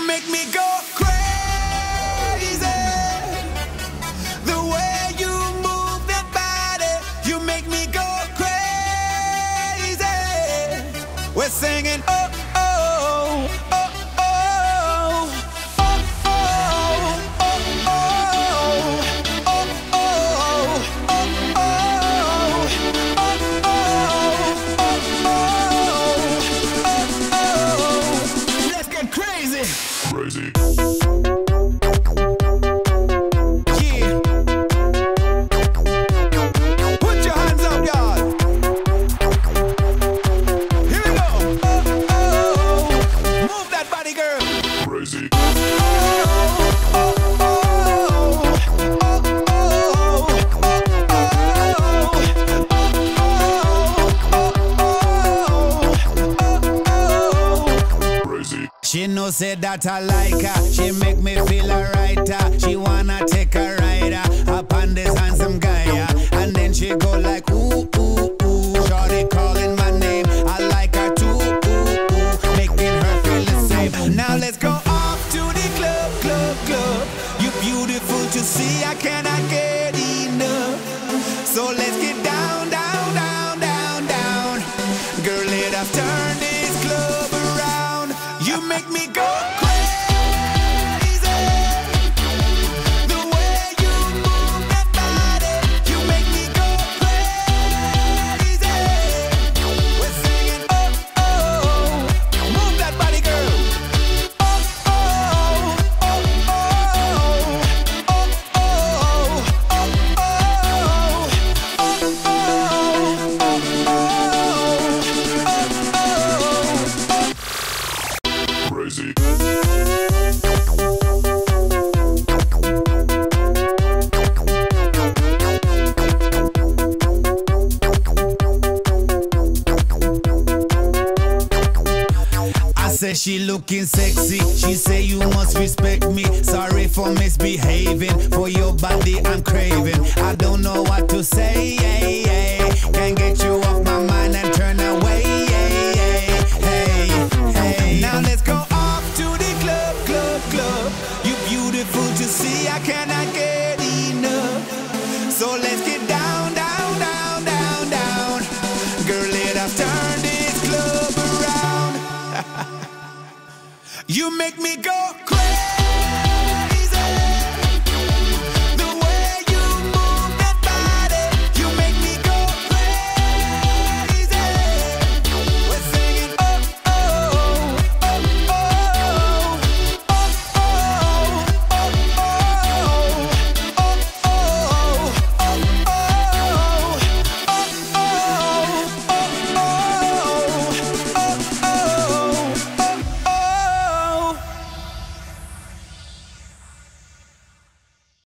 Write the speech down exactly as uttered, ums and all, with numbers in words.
You make me go crazy. The way you move that body, you make me go crazy. We're singing oh oh oh oh oh oh oh oh oh oh oh. Let's get crazy. Crazy. Yeah. Put your hands up, y'all. Here we go. Oh, oh, oh. Move that body, girl. Crazy. Crazy. She know say that I like her. She make me feel alright. uh. She wanna take a ride uh, up on this handsome guy, uh. and then she go like ooh ooh ooh. Shorty calling my name. I like her too, ooh ooh, making her feel the same. Now let's go off to the club, club, club. You beautiful to see. I cannot get enough. So let's get down, down, down, down, down. Girl, let us turn this club around. You make me go crazy. The way you move that body, you make me go crazy. We're singing oh oh, move that body, girl. Oh oh oh oh oh oh oh oh. Crazy. I say she looking sexy. She say you must respect me. Sorry for misbehaving. For your body I'm craving. I don't know what to say. Can't get you off my mind and turn away. Hey, hey. Now let's go off to the club, club, club. You beautiful to see. I cannot get enough. So let's get down, down, down, down, down. Girl, let us turn this club around. You make me go